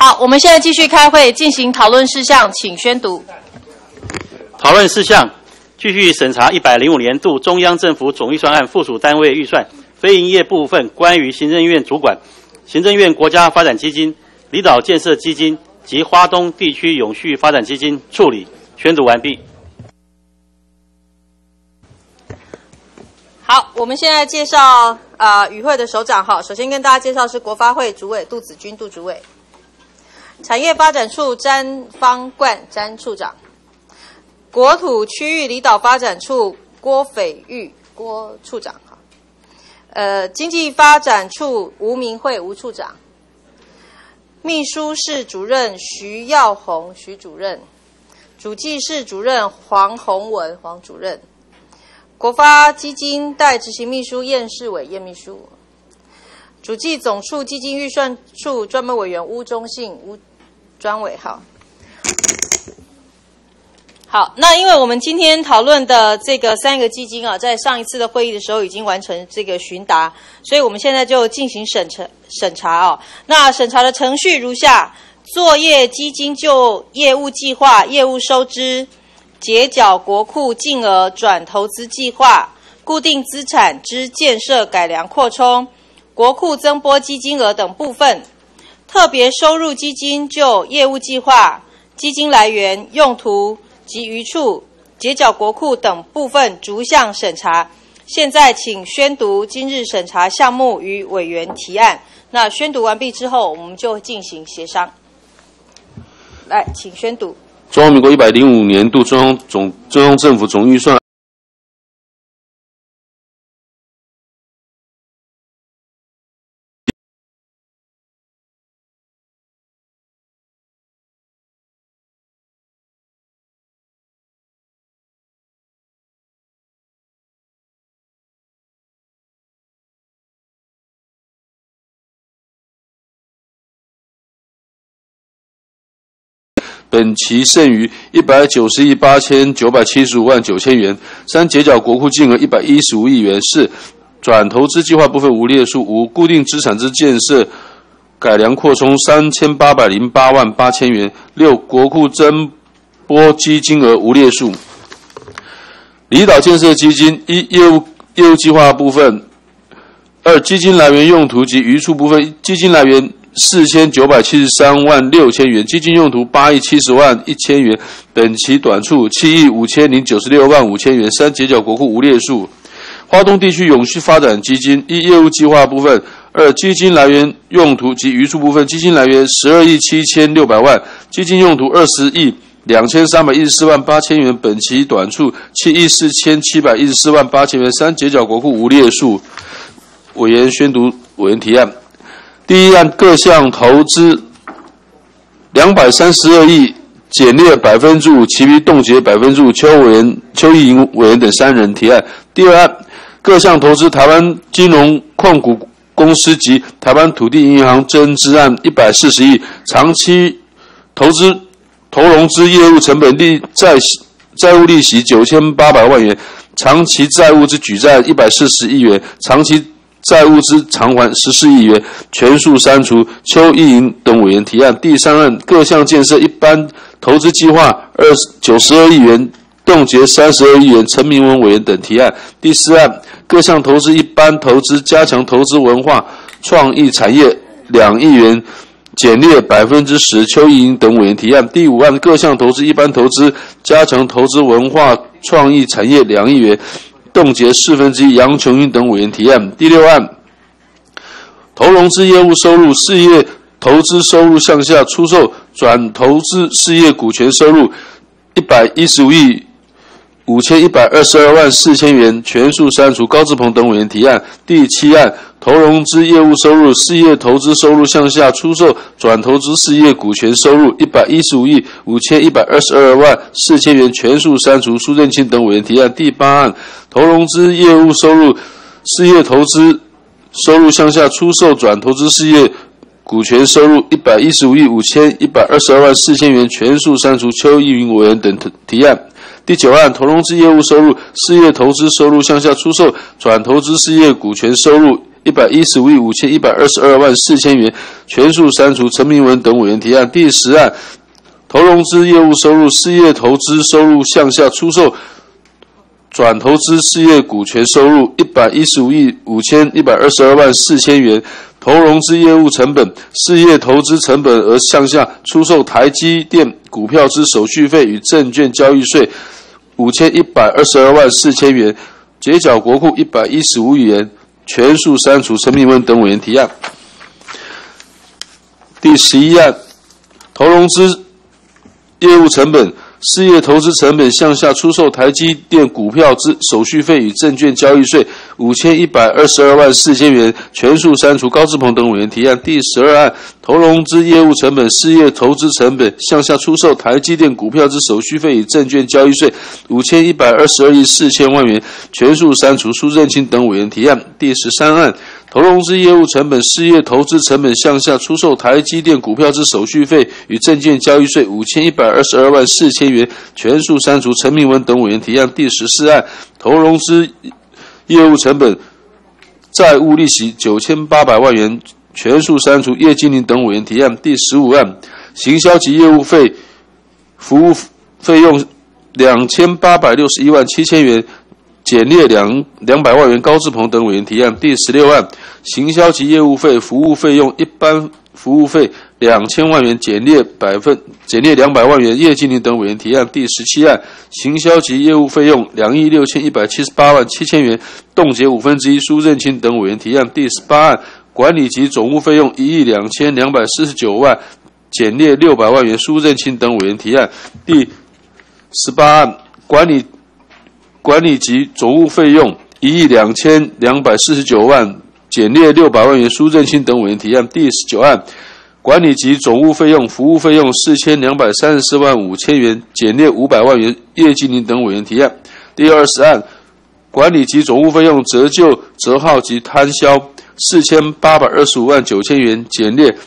好，我们现在继续开会，进行讨论事项，请宣读。 讨论事项：继续审查105年度中央政府总预算案附属单位预算非营业部分关于行政院主管、行政院国家发展基金、离岛建设基金及花东地区永续发展基金处理。宣读完毕。 好，我们现在介绍与会的首长哈。首先跟大家介绍是国发会主委杜子君杜主委，产业发展处詹方冠詹处长，国土区域离岛发展处郭斐玉郭处长哈。经济发展处吴明慧吴处长，秘书室主任徐耀宏徐主任，主计室主任黄宏文黄主任，国发基金代执行秘书燕世伟燕秘书，主计总处基金预算处专门委员邬中信邬专委好。好，那因为我们今天讨论的这个3个基金啊，在上一次的会议的时候已经完成这个询答，所以我们现在就进行审查哦。那审查的程序如下：作业基金就业务计划、业务收支、结缴国库净额转投资计划、固定资产之建设改良扩充、国库增拨基金额等部分；特别收入基金就业务计划、基金来源、用途及余处、结缴国库等部分逐项审查。现在请宣读今日审查项目与委员提案。那宣读完毕之后，我们就进行协商。来，请宣读。 中华民国105年度中央政府总预算本期剩余191亿8975万9千元。3、结缴国库净额115亿元。4、转投资计划部分无列数。5、固定资产之建设改良扩充3808万8千元。6、国库增拨基金额无列数。离岛建设基金1、业务计划部分。2、基金来源用途及余处部分。基金来源4973万6千元，基金用途8亿70万1千元，本期短处7亿5096万5千元。3、结缴国库无列数。花东地区永续发展基金1、业务计划部分。2、基金来源用途及余处部分。基金来源12亿7600万，基金用途20亿2314万8千元，本期短处7亿4714万8千元。3、结缴国库无列数。委员宣读委员提案。第一案各项投资232亿，减列5%，其余冻结5%。邱意莹委员等3人提案。第二案各项投资台湾金融控股公司及台湾土地银行增资案140亿，长期投融资业务成本债务利息9800万元，长期债务之举债140亿元，长期债务之偿还14亿元，全数删除。邱意莹等委员提案。第三案各项建设一般投资计划92亿元，冻结32亿元，陈明文委员等提案。第四案各项投资一般投资加强投资文化创意产业2亿元，减列10%，邱意莹等委员提案。第五案各项投资一般投资加强投资文化创意产业2亿元，冻结1/4，杨琼英等委员提案。第六案投融资业务收入事业投资收入项下出售转投资事业股权收入115亿5122万4千元，全数删除。高志鹏等委员提案。第七案投融资业务收入事业投资收入项下出售转投资事业股权收入115亿5122万4千元，全数删除。苏振清等委员提案。第八案投融资业务收入事业投资收入项下出售转投资事业股权收入115亿5122万4千元，全数删除。邱意莹委员等提案。第九案投融资业务收入事业投资收入项下出售转投资事业股权收入 115亿5122万4千元，全数删除。陈明文等委员提案。第10案，投融资业务收入、事业投资收入项下出售转投资事业股权收入115亿5122万4千元，投融资业务成本、事业投资成本额项下出售台积电股票之手续费与证券交易税5122万4千元，结缴国库115亿元，全数删除。陈明文等委员提案。第11案，投融资业务成本、事业投资成本项下出售台积电股票之手续费与证券交易税5122万4千元，全数删除。高志鹏等委员提案。第12案，投融资业务成本、事业投资成本项下出售台积电股票之手续费与证券交易税5122亿4千万元，全数删除。苏正清等委员提案。第13案，投融资业务成本、事业投资成本项下出售台积电股票之手续费与证券交易税5122万4千元，全数删除。陈明文等委员提案。第14案，投融资业务成本、债务利息9800万元，全数删除。叶金玲等委员提案。第15案，行销及业务费、服务费用2861万7千元，减列200万元。高志鹏等委员提案。第16案，行销及业务费、服务费用一般服务费2000万元，减列200万元。叶金玲等委员提案。第17案，行销及业务费用2亿6178万7千元，冻结1/5。苏正清等委员提案。第18案，管理及总务费用1亿2249万，减列600万元。苏正清等委员提案。第18案，管理及总务费用1亿2249万，减列600万元。苏正清等委员提案。第19案，管理及总务费用、服务费用4234万5千元，减列500万元。叶金玲等委员提案。第20案，管理及总务费用、折旧、折号及摊销4825万9千元，减列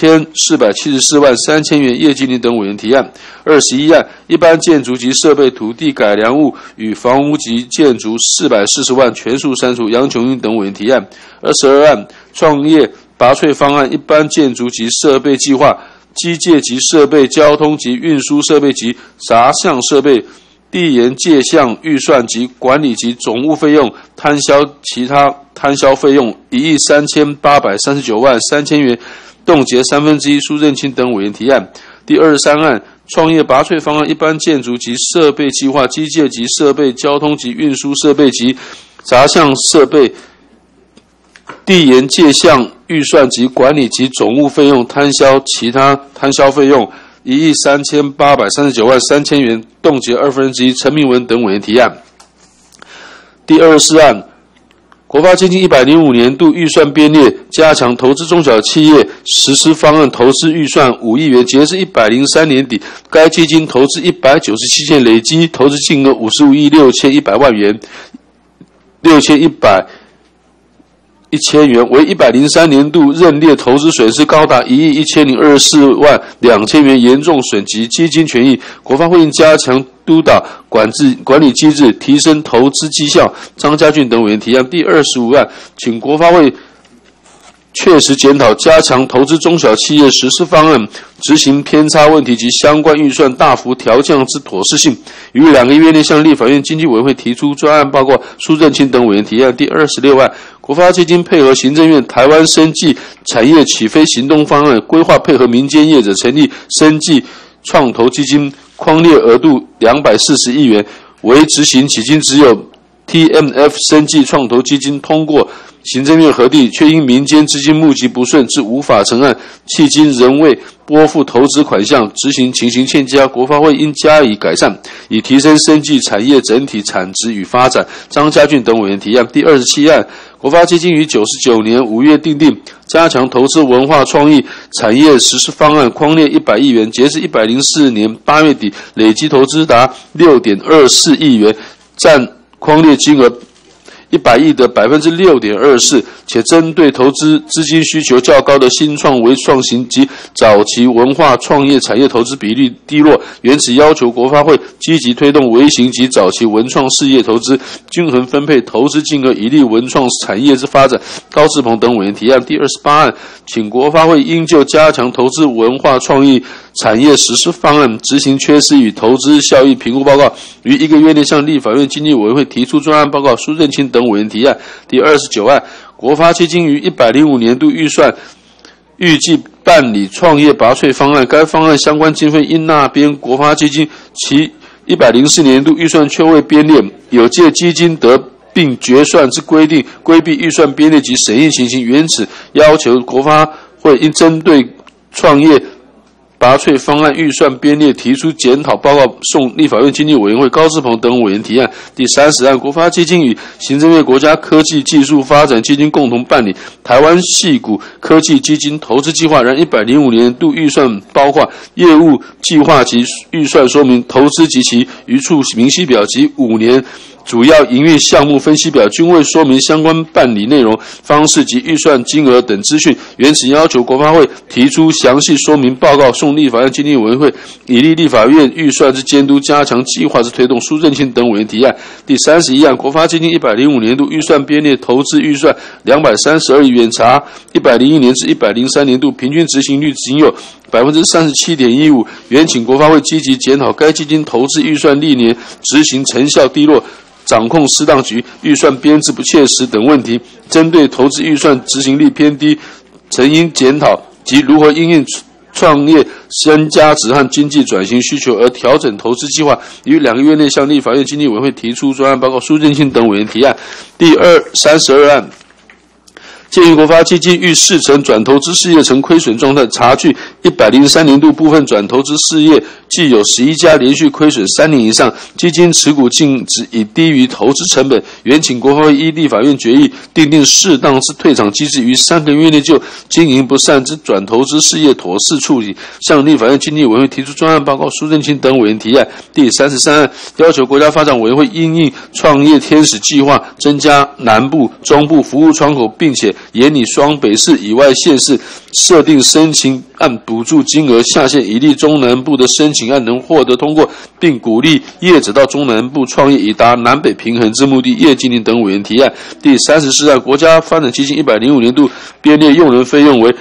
2474万3千元。叶金玲等委员提案。21案，一般建筑及设备、土地改良物与房屋及建筑440万，全数删除。杨琼英等委员提案。22案，创业拔萃方案、一般建筑及设备计划、机械及设备、交通及运输设备及杂项设备、地研界项预算及管理及总务费用、摊销其他摊销费用1亿3839万3千元，冻结1/3。苏正清等委员提案。第23案，创业拔萃方案、一般建筑及设备计划、机械及设备、交通及运输设备及杂项设备、地研界项预算及管理及总务费用、摊销其他摊销费用1亿3839万3千元，冻结1/2。陈明文等委员提案。第24案，国发基金105年度预算编列加强投资中小企业实施方案投资预算5亿元，截至103年底，该基金投资197件，累计投资金额55亿6100万元，6100元，为103年度认列投资损失高达1亿1024万2千元，严重损及基金权益。国发会应加强督导管理机制，提升投资绩效。张家俊等委员提案。第25案，请国发会确实检讨加强投资中小企业实施方案执行偏差问题及相关预算大幅调降之妥适性，于2个月内向立法院经济委员会提出专案报告。苏正清等委员提案。第26案，国发基金配合行政院台湾生技产业起飞行动方案，规划配合民间业者成立生技创投基金，匡列额度240亿元，为执行迄今只有 TMF 生技创投基金通过行政院核定，却因民间资金募集不顺，致无法成案，迄今仍未拨付投资款项，执行情形欠佳，国发会应加以改善，以提升生技产业整体产值与发展。张家俊等委员提案。第27案，国发基金于99年5月订定加强投资文化创意产业实施方案，匡列100亿元，截至104年8月底，累计投资达 6.24 亿元，占匡列金额 100亿的 6.24%， 且针对投资资金需求较高的新创微创型及早期文化创业产业投资比率低落，原此要求国发会积极推动微型及早期文创事业投资，均衡分配投资金额，以利文创产业之发展。高志鹏等委员提案。第28案，请国发会应就加强投资文化创意产业实施方案、执行缺失与投资效益评估报告，于1个月内向立法院经济委员会提出专案报告。苏震清等委员提案。第29案，国发基金于105年度预算预计办理创业拔萃方案，该方案相关经费应纳编国发基金，其104年度预算却未编列，有借基金得并决算之规定，规避预算编列及审议情形，原此要求国发会应针对创业拔萃方案预算编列提出检讨报告，送立法院经济委员会。高志鹏等委员提案。第30案，国发基金与行政院国家科技技术发展基金共同办理台湾矽谷科技基金投资计划，然105年度预算包括业务计划及预算说明、投资及其余处明细表及5年主要营运项目分析表，均未说明相关办理内容、方式及预算金额等资讯，原此要求国发会提出详细说明报告，送立法院经济委员会，以利立法院预算之监督，加强计划之推动。苏震清等委员提案。第31案，国发基金105年度预算编列投资预算232亿元，查101年至103年度平均执行率仅有37.15%，原请国发会积极检讨该基金投资预算历年执行成效低落、掌控失当局、预算编制不切实等问题，针对投资预算执行力偏低，曾应检讨及如何因应创业增加值和经济转型需求而调整投资计划，于2个月内向立法院经济委员会提出专案报告。苏震清等委员提案。第32案，建议国发基金逾4成转投资事业呈亏损状态，查据103年度部分转投资事业既有11家连续亏损3年以上，基金持股净值已低于投资成本，原请国发会依立法院决议订定适当之退场机制，于3个月内就经营不善之转投资事业妥善处理，向立法院经济委员会提出专案报告。苏震清等委员提案。第33案，要求国家发展委员会因应创业天使计划，增加南部、中部服务窗口，并且研拟双北市以外县市设定申请案补助金额下限，以利中南部的申请案能获得通过，并鼓励业者到中南部创业，以达南北平衡之目的。叶金玲等委员提案。第34案，国家发展基金105年度编列用人费用为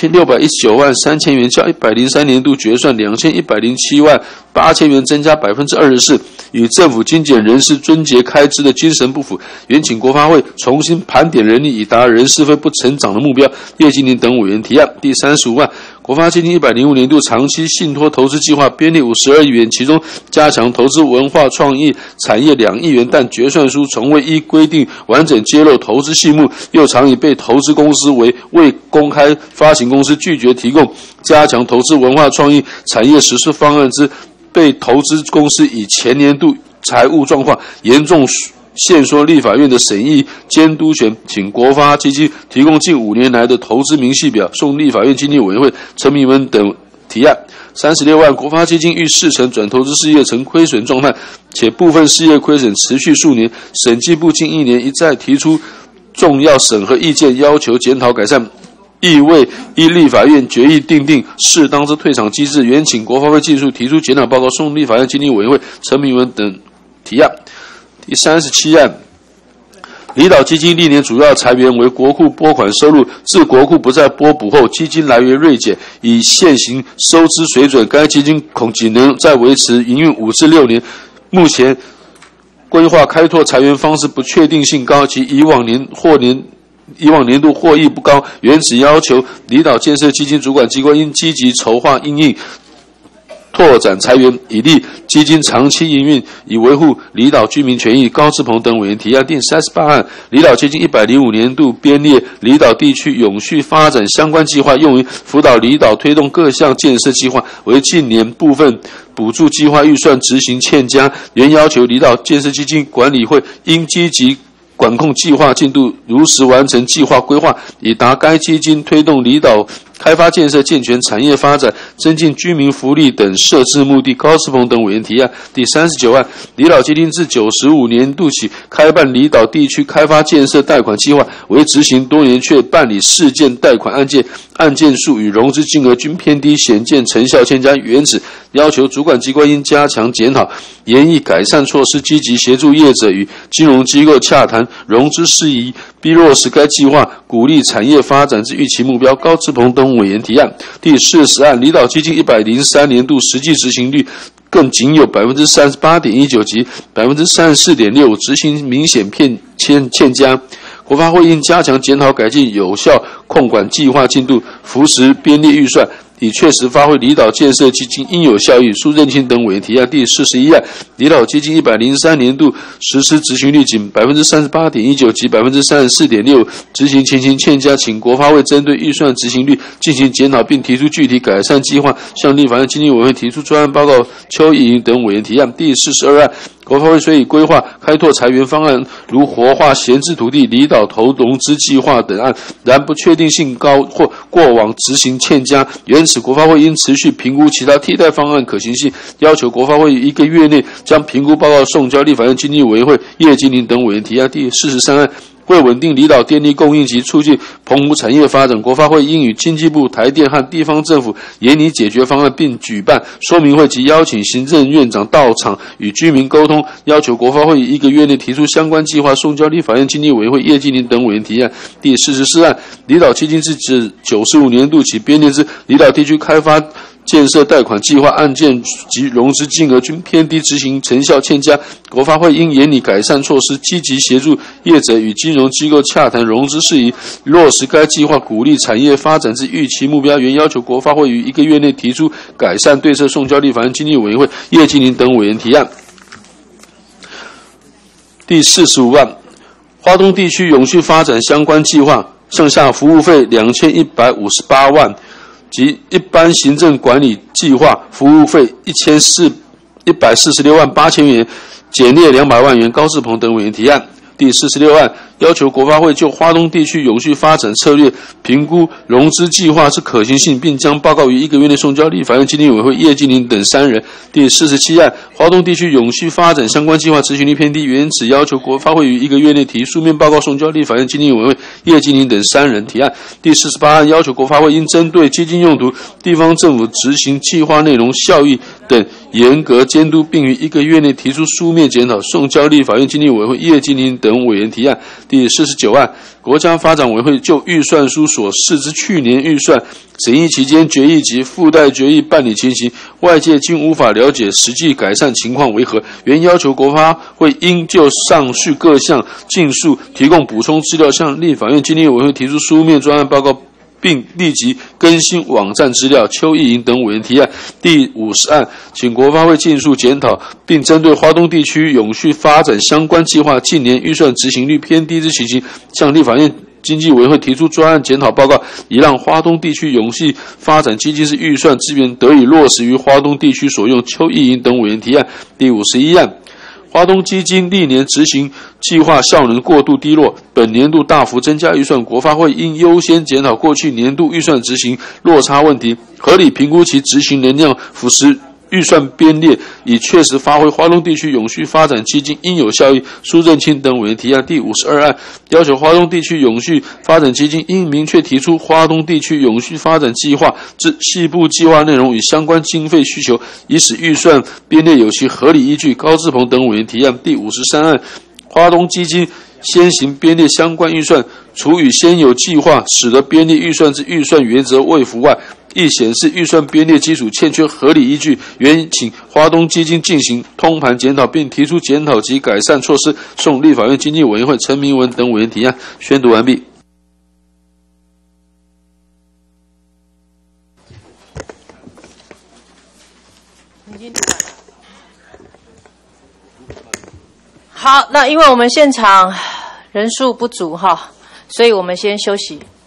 2619万3000元，较103年度决算2107万8000元增加24%，与政府精简人事遵节开支的精神不符，原请国发会重新盘点人力，以达人事费不成长的目标。叶金玲等委员提案。第35案，国发基金105年度长期信托投资计划编列52亿元，其中加强投资文化创意产业2亿元，但决算书从未依规定完整揭露投资细目，又常以被投资公司为未公开发行公司，拒绝提供加强投资文化创意产业实施方案之被投资公司以前年度财务状况严重限缩立法院的审议监督权，请国发基金提供近5年来的投资明细表，送立法院经济委员会。陈明文等提案。36案，国发基金逾4成转投资事业呈亏损状态，且部分事业亏损持续数年，审计部近1年一再提出重要审核意见，要求检讨改善，亦未依立法院决议订定适当之退场机制，原请国发会技术提出检讨报告，送立法院经济委员会。陈明文等提案。第37案，离岛基金历年主要财源为国库拨款收入，自国库不再拨补后，基金来源锐减，以现行收支水准，该基金恐仅能再维持营运5至6年。目前规划开拓财源方式不确定性高，及以往年度获益不高，原此要求离岛建设基金主管机关应积极筹划因应拓展财源，以利基金长期营运，以维护离岛居民权益。高志鹏等委员提案。第38案，离岛基金105年度编列离岛地区永续发展相关计划，用于辅导离岛推动各项建设计划，为近年部分补助计划预算执行欠佳，原要求离岛建设基金管理会应积极管控计划进度，如实完成计划规划，以达该基金推动离岛开发建设健全产业发展、增进居民福利等设置目的，高志鹏等委员提案。第39案，离岛基金自95年度起开办离岛地区开发建设贷款计划，为执行多年却办理事件贷款案件，案件数与融资金额均偏低，显见成效欠佳。原旨要求主管机关应加强检讨，研议改善措施，积极协助业者与金融机构洽谈融资事宜，并落实该计划，鼓励产业发展之预期目标。高志鹏等委员提案。第40案，离岛基金103年度实际执行率更仅有 38.19% 及 34.65%， 执行明显欠佳。国发会应加强检讨改进，有效控管计划进度，扶持编列预算，以确实发挥离岛建设基金应有效益。苏震清等委员提案。第41案，离岛基金103年度实施执行率仅 38.19% 及 34.65%， 执行情形欠佳，请国发会针对预算执行率进行检讨，并提出具体改善计划，向立法院经济委员会提出专案报告。邱意莹等委员提案。第42案，国发会虽已规划开拓财源方案，如活化闲置土地、离岛投融资计划等案，然不确定性高或过往执行欠佳，原此国发会应持续评估其他替代方案可行性，要求国发会于1个月内将评估报告送交立法院经济委员会。叶金玲等委员提案。第43案，为稳定离岛电力供应及促进澎湖产业发展，国发会应与经济部、台电和地方政府研拟解决方案，并举办说明会及邀请行政院长到场与居民沟通，要求国发会于1个月内提出相关计划送交立法院经济委员会。叶金玲等委员提案。第44案，离岛基金自95年度起编列之离岛地区开发建设贷款计划案件及融资金额均偏低，执行成效欠佳，国发会应研拟改善措施，积极协助业者与金融机构洽谈融资事宜，落实该计划，鼓励产业发展之预期目标。原要求国发会于1个月内提出改善对策，送交立法院经济委员会。叶金玲等委员提案。第45案，花东地区永续发展相关计划项下服务费2158万。及一般行政管理计划服务费146万8千元，减列200万元。高志鹏等委员提案。第46案，要求国发会就花东地区永续发展策略评估融资计划之可行性，并将报告于1个月内送交立法院经济委员会。叶金玲等3人。第47案，花东地区永续发展相关计划执行率偏低，原此要求国发会于1个月内提书面报告送交立法院经济委员会。叶金玲等3人提案。第48案，要求国发会应针对基金用途、地方政府执行计划内容、效益等严格监督，并于1个月内提出书面检讨，送交立法院经济委员会。叶金玲等委员提案。第49案，国家发展委员会就预算书所示之去年预算审议期间决议及附带决议办理情形，外界均无法了解实际改善情况为何，原要求国发会应就上述各项尽数提供补充资料，向立法院经济委员会提出书面专案报告，并立即更新网站资料。邱意莹等委员提案。第50案，请国发会尽速检讨，并针对花东地区永续发展相关计划近年预算执行率偏低之情形，向立法院经济委员会提出专案检讨报告，以让花东地区永续发展基金之预算资源得以落实于花东地区所用。邱意莹等委员提案。第51案，花东基金历年执行计划效能过度低落，本年度大幅增加预算，国发会应优先检讨过去年度预算执行落差问题，合理评估其执行能量，扶持预算编列，以确实发挥花东地区永续发展基金应有效益。苏震清等委员提案。第52案，要求花东地区永续发展基金应明确提出花东地区永续发展计划之细部计划内容与相关经费需求，以使预算编列有其合理依据。高志鹏等委员提案。第53案，花东基金先行编列相关预算，除与先有计划使得编列预算之预算原则未符外，亦显示预算编列基础欠缺合理依据，原请花东基金进行通盘检讨，并提出检讨及改善措施，送立法院经济委员会。陈明文等委员提案。宣读完毕。 好，那因为我们现场人数不足哈，所以我们先休息。